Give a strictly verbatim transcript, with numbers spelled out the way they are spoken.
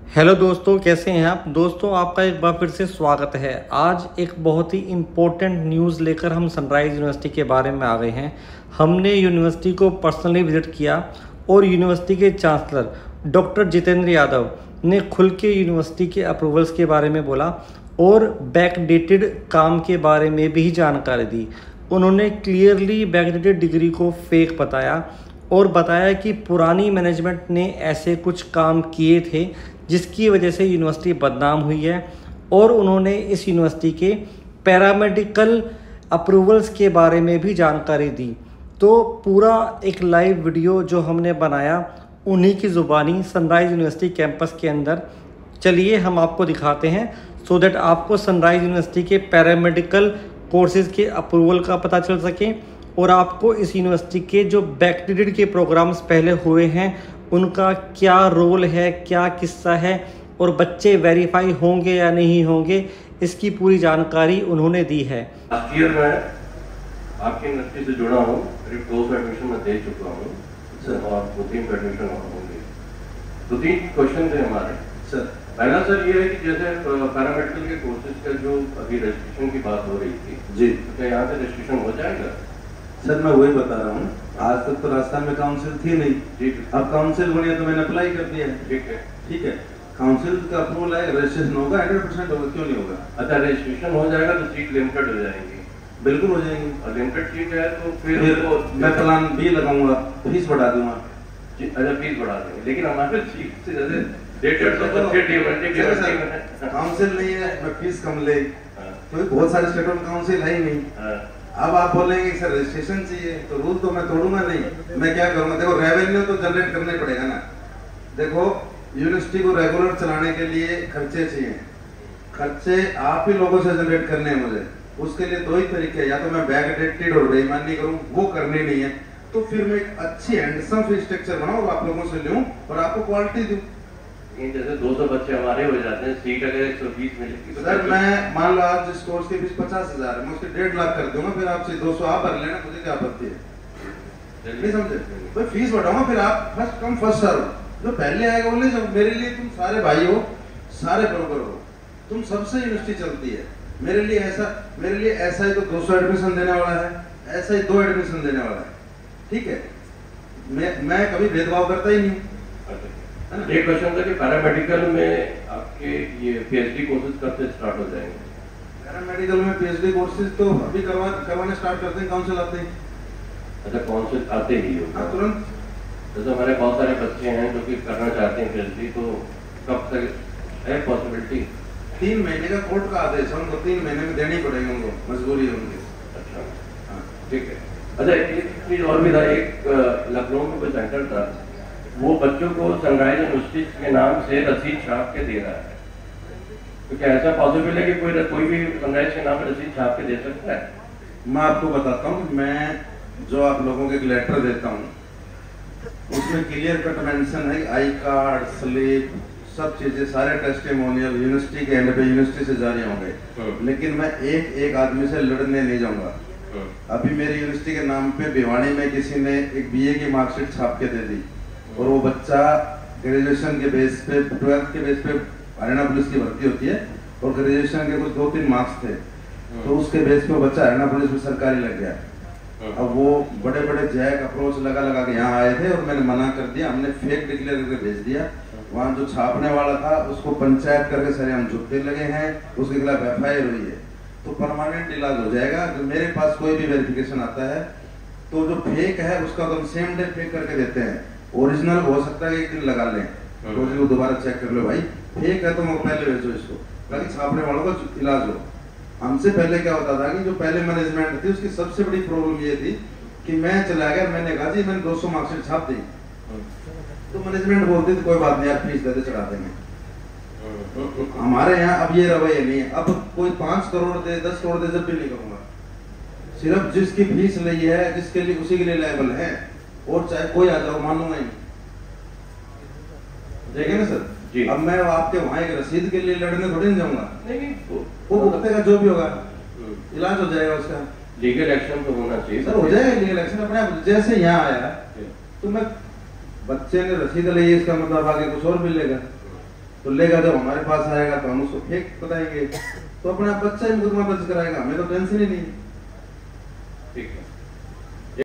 Hello दोस्तों, कैसे हैं आप। दोस्तों आपका एक बार फिर से स्वागत है। आज एक बहुत ही इम्पोर्टेंट न्यूज़ लेकर हम सनराइज़ यूनिवर्सिटी के बारे में आ गए हैं। हमने यूनिवर्सिटी को पर्सनली विज़िट किया और यूनिवर्सिटी के चांसलर डॉक्टर जितेंद्र यादव ने खुल के यूनिवर्सिटी के अप्रूवल्स के बारे में बोला और बैकडेटेड काम के बारे में भी जानकारी दी। उन्होंने क्लियरली बैकडेटेड डिग्री को फेक बताया और बताया कि पुरानी मैनेजमेंट ने ऐसे कुछ काम किए थे जिसकी वजह से यूनिवर्सिटी बदनाम हुई है। और उन्होंने इस यूनिवर्सिटी के पैरामेडिकल अप्रूवल्स के बारे में भी जानकारी दी। तो पूरा एक लाइव वीडियो जो हमने बनाया उन्हीं की ज़ुबानी सनराइज़ यूनिवर्सिटी कैंपस के अंदर, चलिए हम आपको दिखाते हैं सो दैट आपको सनराइज़ यूनिवर्सिटी के पैरामेडिकल कोर्सेज़ के अप्रूवल का पता चल सके और आपको इस यूनिवर्सिटी के जो बैकडेटेड के प्रोग्राम्स पहले हुए हैं उनका क्या रोल है, क्या किस्सा है और बच्चे वेरीफाई होंगे या नहीं होंगे, इसकी पूरी जानकारी उन्होंने दी है। लास्ट ईयर मैं आपकी यूनिवर्सिटी से जुड़ा हूँ, करीब दो सौ एडमिशन में दे चुका हूँ और दो तीन एडमिशन और होंगे। दो तीन क्वेश्चन थे हमारे सर। पहला सर ये है कि जैसे पैरामेडिकल के कोर्सेज का जो अभी रजिस्ट्रेशन की बात हो रही थी जी, तो क्या यहाँ से रजिस्ट्रेशन हो जाएगा? सर मैं वही बता रहा हूँ, आज तक तो राजस्थान में काउंसिल थी नहीं। ठीक है, अब काउंसिल बनी है तो मैंने अप्लाई कर दिया है। ठीक है, ठीक है, काउंसिल का अप्रूवल आएगा, रजिस्ट्रेशन होगा, हंड्रेड परसेंट होगा, क्यों नहीं होगा। अच्छा रजिस्ट्रेशन हो जाएगा तो सीट लिमिटेड हो जाएंगी? बिल्कुल हो जाएंगी। और लिमिटेड सीट है तो फिर, फिर वो मैं प्लान बी लगाऊंगा, फीस बढ़ा दूंगा। अच्छा फीस बढ़ा देंगे, लेकिन हमारे सीट से जैसे काउंसिल नहीं है, मैं फीस कम ले, तो बहुत सारे स्टेटों में काउंसिल है ही नहीं। अब आप बोलेंगे सर रजिस्ट्रेशन चाहिए, तो रूल तो मैं तोड़ूंगा नहीं। मैं क्या करूंगा, देखो रेवेन्यू तो जनरेट करना ही पड़ेगा ना। देखो यूनिवर्सिटी को रेगुलर चलाने के लिए खर्चे चाहिए, खर्चे आप ही लोगों से जनरेट करने हैं मुझे। उसके लिए दो ही तरीके हैं, या तो मैं बैकडेटेड और बेईमानी करूं, वो करनी नहीं है, तो फिर मैं एक अच्छी हैंडसम फीस स्ट्रक्चर बनाऊं और आप लोगों से लूं और आपको क्वालिटी दूं। जैसे दो सौ बच्चे हमारे हो जाते हैं, सीट अगर एक सौ बीस मिलेगी तो सर मैं मान लो आज जिस कोर्स की फीस पचास हजार है, मैं उसके डेढ़ लाख कर दूंगा, फिर आपसे दो सौ आप भर लेना, मुझे क्या आपत्ति है। नहीं समझे, भाई फीस बढ़ाऊंगा, फिर आप फर्स्ट कम फर्स्ट सर्व, जो पहले आएगा बोले जब मेरे लिए तुम सारे भाई हो, सारे बरोबर हो, तुम सबसे यूनिवर्सिटी चलती है। मेरे लिए ऐसा मेरे लिए ऐसा ही तो दो सौ एडमिशन देने वाला है, ऐसा ही दो एडमिशन देने वाला है। ठीक है, मैं मैं कभी भेदभाव करता ही नहीं। एक क्वेश्चन था कि पैरामेडिकल में आपके ये पीएचडी कोर्सेज कब से स्टार्ट हो जाएंगे? पैरामेडिकल में पीएचडी कोर्सेज तो अभी करवा करवाने स्टार्ट करते हैं, काउंसिल आते हैं। अच्छा काउंसिल आते ही हो? हाँ तुरंत। जैसे हमारे बहुत सारे बच्चे हैं जो कि करना चाहते हैं पीएचडी, तो कब तक है पॉसिबिलिटी? तीन महीने का कोर्ट का आदेश है, उनको तीन महीने में देनी पड़ेगी, उनको मजबूरी है उनकी। अच्छा हाँ ठीक है। अच्छा एक चीज और भी था, एक लखनऊ में कोई सेंटर था, वो बच्चों को सनराइज यूनिवर्सिटी के नाम से रसीद छाप के दे रहा है, तो क्या ऐसा पॉसिबल है कि कोई कोई भी सनराइज के नाम पर रसीद छाप के दे सकता है? मैं आपको बताता हूँ, मैं जो आप लोगों को एक लेटर देता हूँ उसमें क्लियर कट मेंशन है, आई कार्ड, स्लिप, सब चीजें, सारे टेस्टिमोनियल यूनिवर्सिटी के एंड पे यूनिवर्सिटी से जारी होंगे। लेकिन मैं एक एक आदमी से लड़ने नहीं जाऊंगा। अभी मेरी यूनिवर्सिटी के नाम पे भिवानी में किसी ने एक बीए की मार्कशीट छाप के दे दी और वो बच्चा ग्रेजुएशन के बेस पे, ट्वेल्थ के बेस पे हरियाणा पुलिस की भर्ती होती है और ग्रेजुएशन के कुछ दो तीन मार्क्स थे, तो उसके बेस पे बच्चा हरियाणा पुलिस में सरकारी लग गया। अब वो बड़े बड़े जैक अप्रोच लगा लगा के यहाँ आए थे और मैंने मना कर दिया, हमने फेक डिक्लेयर करके भेज दिया। वहाँ जो छापने वाला था उसको पंचायत करके सारे हम झुकते लगे हैं, उसके खिलाफ एफ आई आर हुई है, तो परमानेंट इलाज हो जाएगा। तो मेरे पास कोई भी वेरिफिकेशन आता है तो जो फेक है उसका तो हम सेम डे फेक करके देते हैं, ओरिजिनल हो सकता है एक दिन लगा लें, तो वो दोबारा चेक कर लो, भाई फेक है तो मैं पहले भेजो इसको, ताकि छापने वालों का इलाज हो। हमसे पहले क्या होता था कि जो पहले मैनेजमेंट थी उसकी सबसे बड़ी प्रॉब्लम ये थी कि मैं चला गया, मैंने कहा जी मैंने दो सौ मार्क्सिट छाप दी, तो मैनेजमेंट बोलती थी कोई बात नहीं यार फीस देते चढ़ा देंगे। हमारे यहाँ अब ये रवैया नहीं है, अब कोई पांच करोड़ दे दस करोड़ दे जब भी नहीं करूंगा, सिर्फ जिसकी फीस ली है जिसके लिए उसी के लिए लायबल है, और चाहे कोई आ जाओ मानूंगा ही। देखें ना सर जी, अब मैं आपके वहाँ एक रसीद के लिए लड़ने थोड़ी नहीं जाऊंगा। नहीं नहीं वो भुगतेगा जो भी होगा, इलाज हो जाएगा उसका। लीगल एक्शन तो होना चाहिए सर, हो जाएगा लीगल एक्शन अपने आप। जैसे यहाँ आया तो मैं, बच्चे ने रसीद ली, इसका मतलब आगे कुछ और मिलेगा, तो लेगा जब हमारे पास आएगा तो हम उसको फेक बताएंगे, तो अपने आप बच्चा ही मुकदमा दर्ज कराएगा, हमें तो टेंशन ही नहीं। ठीक है।